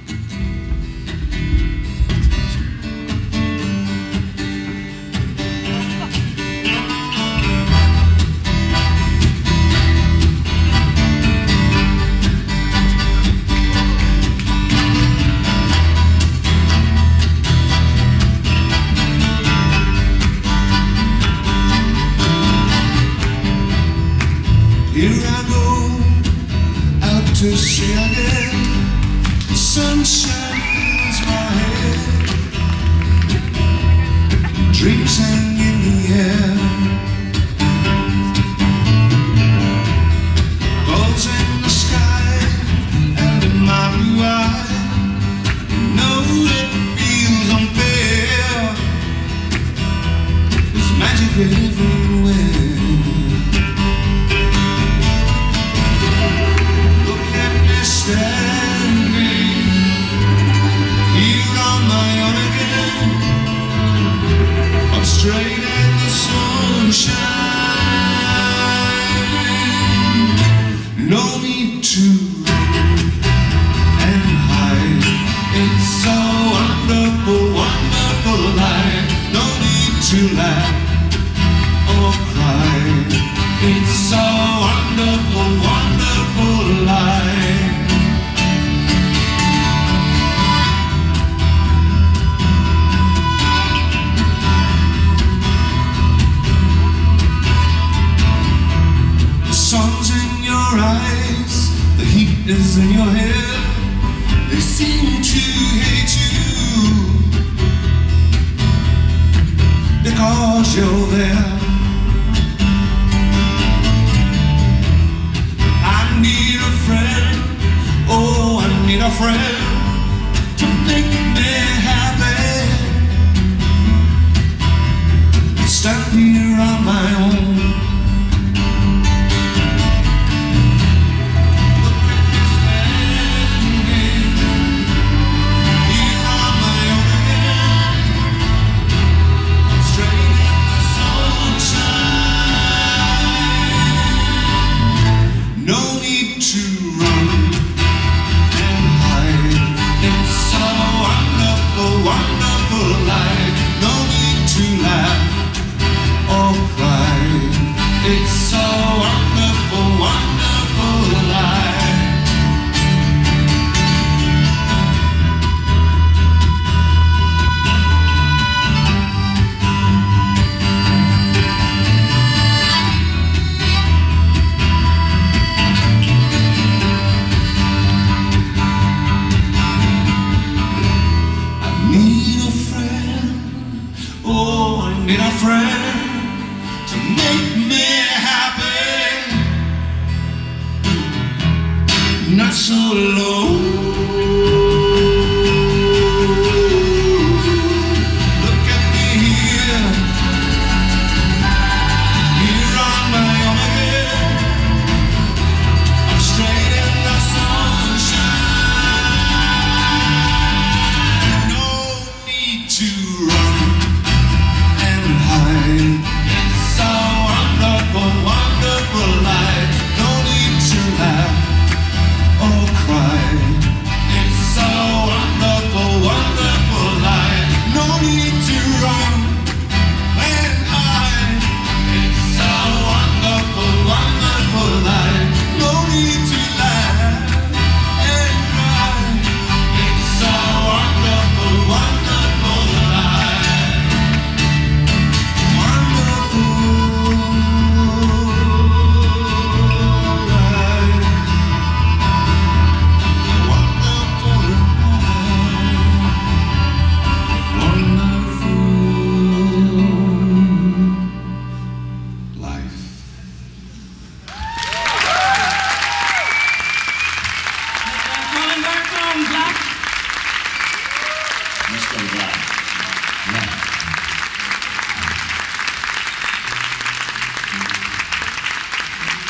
Here I go, out to sea again. The sunshine fills my head. Dreams hang in the air. Clouds in the sky and in my blue eye. You know it feels unfair. There's magic everywhere. Standing here on my own again, I'm straight in the sunshine. No need to run and hide. It's so wonderful, wonderful life. No need to laugh or cry. It's so wonderful, wonderful life. Sun's in your eyes, the heat is in your hair. They seem to hate you because you're there. I need a friend, oh I need a friend to make me happy. Stand here on my own. It's so wonderful, wonderful life. I need a friend, oh I need a friend to make me happy, not so alone. Look at me here, here on my own again. I'm straight in the sunshine. No need to run and hide. So wonderful, wonderful life. No need to laugh or cry. It's so wonderful, wonderful life. No need to run and hide. It's so wonderful, wonderful life. No need to laugh and cry. It's so wonderful, wonderful life. Wonderful.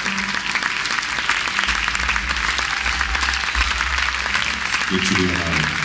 Good to be alive.